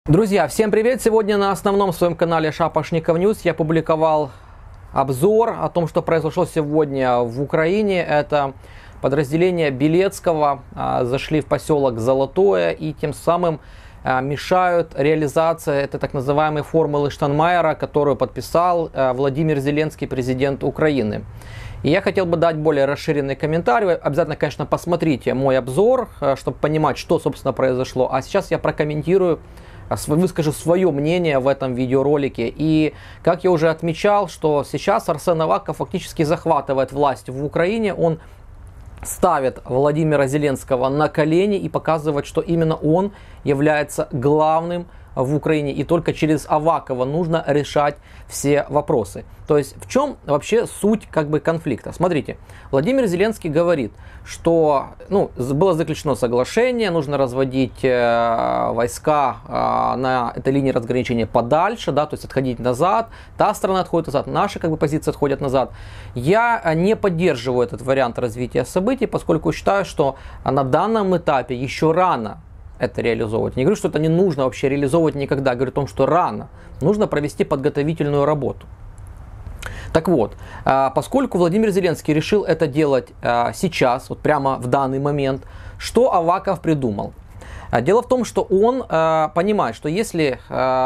Друзья, всем привет! Сегодня на основном своем канале Шапошников Ньюс я публиковал обзор о том, что произошло сегодня в Украине. Это подразделения Белецкого зашли в поселок Золотое и тем самым мешают реализации этой так называемой формулы Штайнмайера, которую подписал Владимир Зеленский, президент Украины. И я хотел бы дать более расширенный комментарий. Обязательно, конечно, посмотрите мой обзор, чтобы понимать, что, собственно, произошло. А сейчас я прокомментирую, выскажу свое мнение в этом видеоролике. И, как я уже отмечал, что сейчас Арсен Аваков фактически захватывает власть в Украине. Он ставит Владимира Зеленского на колени и показывает, что именно он является главным в Украине. И только через Авакова нужно решать все вопросы. То есть в чем вообще суть конфликта? Смотрите, Владимир Зеленский говорит, что было заключено соглашение, нужно разводить войска на этой линии разграничения подальше, то есть отходить назад, та сторона отходит назад, наши позиции отходят назад. Я не поддерживаю этот вариант развития событий, поскольку считаю, что на данном этапе еще рано это реализовывать. Не говорю, что это не нужно вообще реализовывать никогда. Говорю о том, что рано. Нужно провести подготовительную работу. Так вот, поскольку Владимир Зеленский решил это делать сейчас, вот прямо в данный момент, что Аваков придумал? Дело в том, что он понимает, что если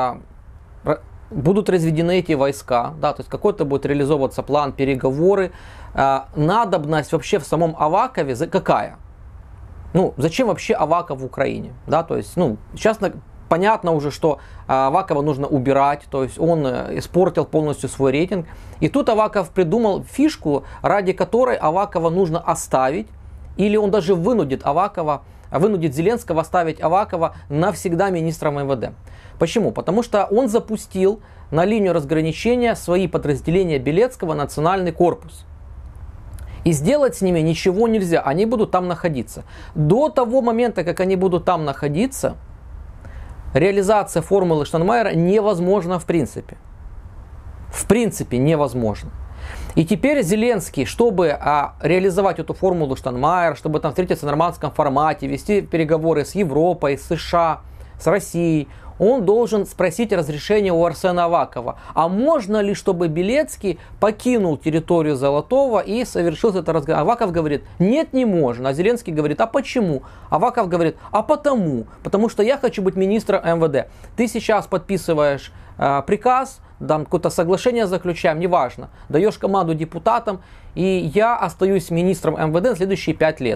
будут разведены эти войска, то есть какой-то будет реализовываться план, переговоры, надобность вообще в самом Авакове какая? Зачем вообще Аваков в Украине? То есть, сейчас понятно уже, что Авакова нужно убирать, то есть он испортил полностью свой рейтинг. И тут Аваков придумал фишку, ради которой Авакова нужно оставить, или он даже вынудит Зеленского оставить Авакова навсегда министром МВД. Почему? Потому что он запустил на линию разграничения свои подразделения Белецкого национальный корпус. И сделать с ними ничего нельзя, они будут там находиться. До того момента, как они будут там находиться, реализация формулы Штайнмайера невозможна в принципе. В принципе невозможно. И теперь Зеленский, чтобы реализовать эту формулу Штайнмайера, чтобы там встретиться в нормандском формате, вести переговоры с Европой, с США, с Россией, он должен спросить разрешение у Арсена Авакова. А можно ли, чтобы Белецкий покинул территорию Золотого и совершил это разговор? Аваков говорит, нет, не можно. А Зеленский говорит, а почему? Аваков говорит, а потому что я хочу быть министром МВД. Ты сейчас подписываешь приказ, какое-то соглашение заключаем, неважно. Даешь команду депутатам, и я остаюсь министром МВД на следующие 5 лет.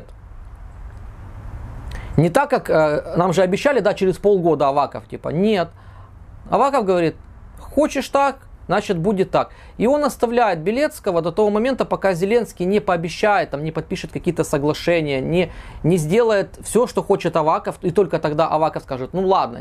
Не так, как нам же обещали, через полгода Аваков, нет. Аваков говорит, хочешь так, значит будет так. И он оставляет Белецкого до того момента, пока Зеленский не пообещает, не подпишет какие-то соглашения, не сделает все, что хочет Аваков. И только тогда Аваков скажет, ладно,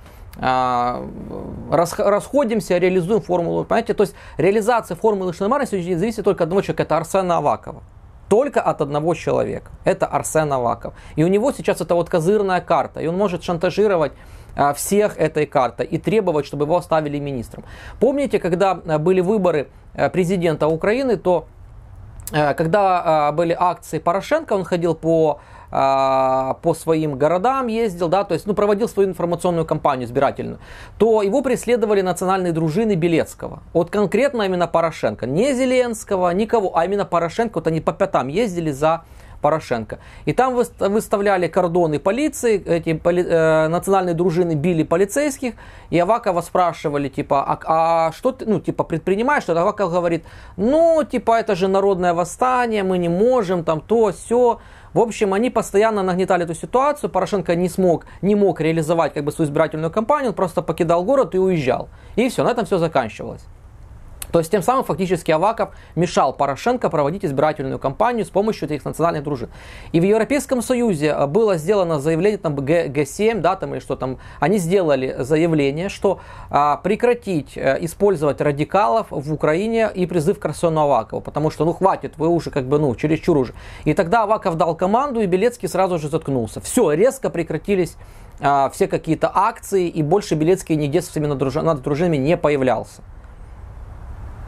расходимся, реализуем формулу. Понимаете, то есть реализация формулы Штайнмайера зависит только от одного человека, это Арсена Авакова. Только от одного человека. Это Арсен Аваков. И у него сейчас это козырная карта. И он может шантажировать всех этой картой и требовать, чтобы его оставили министром. Помните, когда были выборы президента Украины, то когда были акции Порошенко, он ходил по своим городам, ездил, то есть проводил свою информационную кампанию избирательную, то его преследовали национальные дружины Белецкого. Конкретно именно Порошенко. Не Зеленского, никого, а именно Порошенко. Они по пятам ездили за Порошенко. И там выставляли кордоны полиции, эти национальные дружины били полицейских, и Авакова спрашивали, а что ты, предпринимаешь? Что Аваков говорит, это же народное восстание, мы не можем, то, сё. В общем, они постоянно нагнетали эту ситуацию, Порошенко не мог реализовать свою избирательную кампанию, он просто покидал город и уезжал. И все, на этом все заканчивалось. То есть тем самым фактически Аваков мешал Порошенко проводить избирательную кампанию с помощью этих национальных дружин. И в Европейском Союзе было сделано заявление, Г7, или что там, они сделали заявление, что прекратить использовать радикалов в Украине и призыв к Арсену Авакову, потому что хватит, вы уже чересчур уже. И тогда Аваков дал команду, и Белецкий сразу же заткнулся. Все, резко прекратились все какие-то акции, и больше Белецкий нигде с этими над дружинами не появлялся.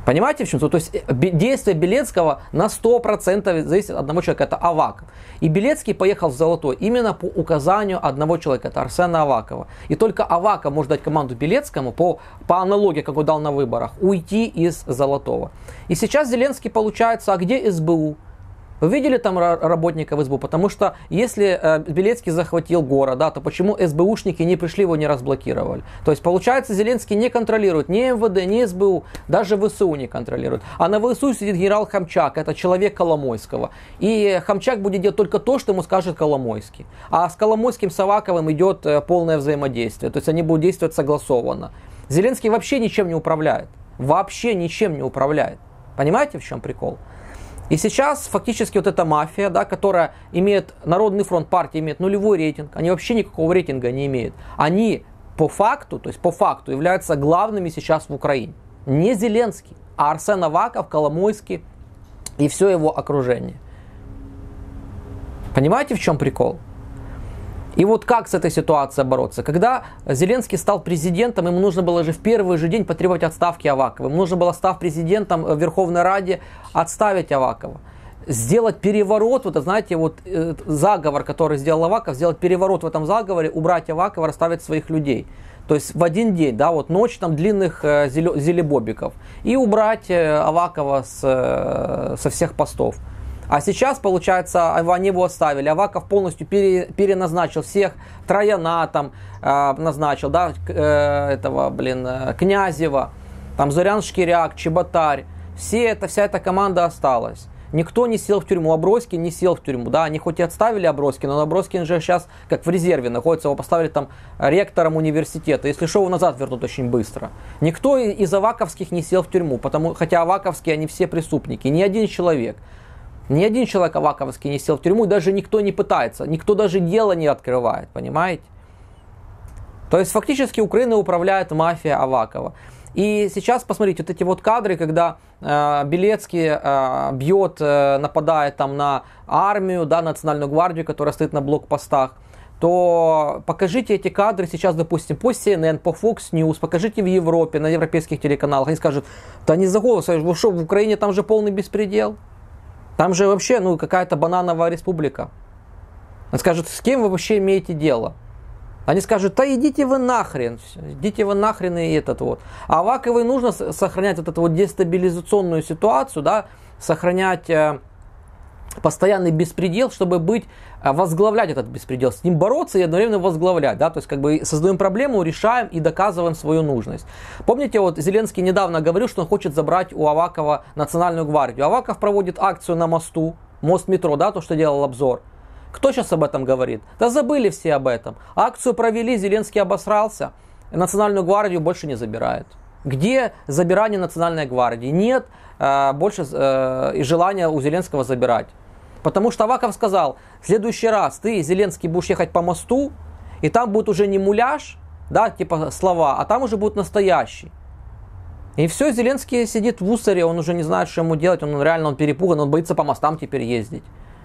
Понимаете, в чем? То есть действие Белецкого на 100% зависит от одного человека, это Аваков. И Белецкий поехал в Золотой именно по указанию одного человека, это Арсена Авакова. И только Аваков может дать команду Белецкому, по аналогии, как он дал на выборах, уйти из Золотого. И сейчас Зеленский получается, а где СБУ? Вы видели там работников СБУ? Потому что если Белецкий захватил город, да, то почему СБУшники не пришли, его не разблокировали? То есть получается, Зеленский не контролирует ни МВД, ни СБУ, даже ВСУ не контролирует. А на ВСУ сидит генерал Хамчак, это человек Коломойского. И Хамчак будет делать только то, что ему скажет Коломойский. А с Коломойским, с Аваковым идет полное взаимодействие. То есть они будут действовать согласованно. Зеленский вообще ничем не управляет. Вообще ничем не управляет. Понимаете, в чем прикол? И сейчас фактически вот эта мафия, да, которая имеет, Народный фронт, партия имеет нулевой рейтинг, они вообще никакого рейтинга не имеют. Они по факту, то есть по факту являются главными сейчас в Украине. Не Зеленский, а Арсен Аваков, Коломойский и все его окружение. Понимаете, в чем прикол? И вот как с этой ситуацией бороться? Когда Зеленский стал президентом, ему нужно было же в первый же день потребовать отставки Авакова. Ему нужно было, став президентом в Верховной Раде, отставить Авакова. Сделать переворот, вот знаете, вот заговор, который сделал Аваков, сделать переворот в этом заговоре, убрать Авакова, расставить своих людей. То есть в один день, да, вот ночь там длинных зелебобиков. И убрать Авакова со всех постов. А сейчас, получается, они его оставили. Аваков полностью переназначил всех. Трояна там назначил, да, Князева, там Зорян Шкиряк, Чеботарь. Вся эта команда осталась. Никто не сел в тюрьму. Аброськин не сел в тюрьму. Да, они хоть и отставили Аброськина, но Аброськин же сейчас как в резерве находится. Его поставили там ректором университета. Если что, его назад вернут очень быстро. Никто из аваковских не сел в тюрьму. Хотя аваковские, они все преступники. Ни один человек аваковский не сел в тюрьму, и даже никто не пытается, никто даже дело не открывает, понимаете? То есть фактически Украиной управляет мафия Авакова. И сейчас посмотрите, вот эти вот кадры, когда Белецкий бьет, нападает там на армию, да, Национальную гвардию, которая стоит на блокпостах, то покажите эти кадры сейчас, допустим, по CNN, по Fox News, покажите в Европе, на европейских телеканалах, они скажут, да не за голос, вы что, в Украине там же полный беспредел? Там же вообще, какая-то банановая республика. Он скажет, с кем вы вообще имеете дело? Они скажут, да идите вы нахрен, и этот вот. А Аваковой нужно сохранять вот эту вот дестабилизационную ситуацию, да, сохранять постоянный беспредел, чтобы возглавлять этот беспредел, с ним бороться и одновременно возглавлять, да, то есть как бы создаем проблему, решаем и доказываем свою нужность. Помните, вот Зеленский недавно говорил, что он хочет забрать у Авакова Национальную гвардию. Аваков проводит акцию на мосту, мост метро, да, то, что делал обзор. Кто сейчас об этом говорит? Да забыли все об этом. Акцию провели, Зеленский обосрался, Национальную гвардию больше не забирает. Где забирание Национальной гвардии? Нет больше желания у Зеленского забирать. Потому что Аваков сказал, в следующий раз ты, Зеленский, будешь ехать по мосту, и там будет уже не муляж, да, типа слова, а там уже будет настоящий. И все, Зеленский сидит в усаре, он уже не знает, что ему делать, он реально перепуган, он боится по мостам теперь ездить.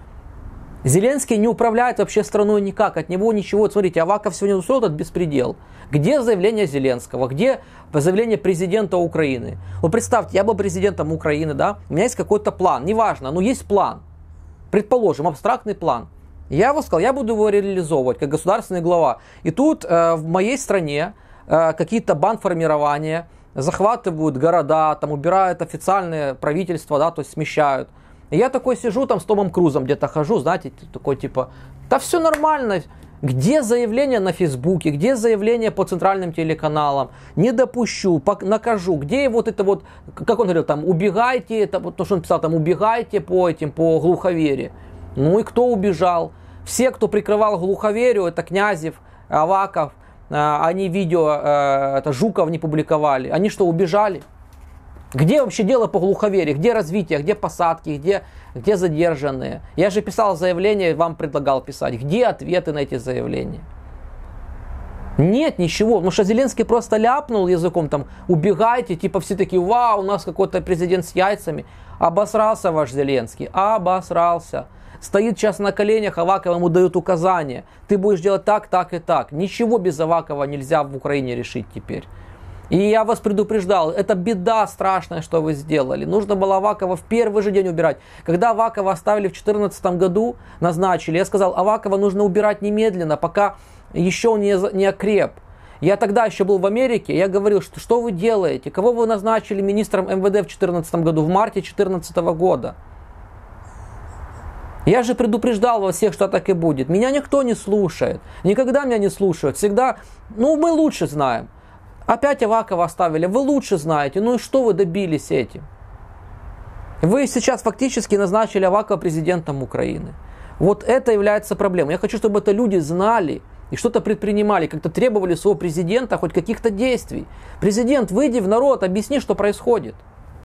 Зеленский не управляет вообще страной никак, от него ничего. Вот смотрите, Аваков сегодня устроил этот беспредел. Где заявление Зеленского? Где заявление президента Украины? Вот представьте, я был президентом Украины, да, у меня есть какой-то план, неважно, но есть план. Предположим, абстрактный план. Я его сказал, я буду его реализовывать как государственный глава. И тут в моей стране какие-то бандформирования захватывают города, там убирают официальные правительства, да, то есть смещают. И я такой сижу там с Томом Крузом где-то хожу, знаете, такой типа, да все нормально. Где заявление на Фейсбуке, где заявление по центральным телеканалам, не допущу, накажу, где вот это вот, как он говорил, там, убегайте, это вот то, что он писал, там, убегайте по глуховере. Ну и кто убежал? Все, кто прикрывал глуховерию, это Князев, Аваков, они видео, это Жуков не публиковали, они что, убежали? Где вообще дело по глуховерии? Где развитие? Где посадки? Где задержанные? Я же писал заявление, вам предлагал писать. Где ответы на эти заявления? Нет ничего. Потому что Зеленский просто ляпнул языком, там, убегайте, типа все такие, вау, у нас какой-то президент с яйцами. Обосрался ваш Зеленский, обосрался. Стоит сейчас на коленях, Аваков ему дают указания. Ты будешь делать так, так и так. Ничего без Авакова нельзя в Украине решить теперь. И я вас предупреждал, это беда страшная, что вы сделали. Нужно было Авакова в первый же день убирать. Когда Авакова оставили в 2014 году, назначили, я сказал, Авакова нужно убирать немедленно, пока еще он не окреп. Я тогда еще был в Америке, я говорил, что вы делаете, кого вы назначили министром МВД в 2014 году, в марте 2014 года. Я же предупреждал вас всех, что так и будет. Меня никто не слушает, никогда меня не слушают, всегда, мы лучше знаем. Опять Авакова оставили, вы лучше знаете, и что вы добились этим? Вы сейчас фактически назначили Авакова президентом Украины. Вот это является проблемой. Я хочу, чтобы это люди знали и что-то предпринимали, как-то требовали своего президента хоть каких-то действий. Президент, выйди в народ, объясни, что происходит.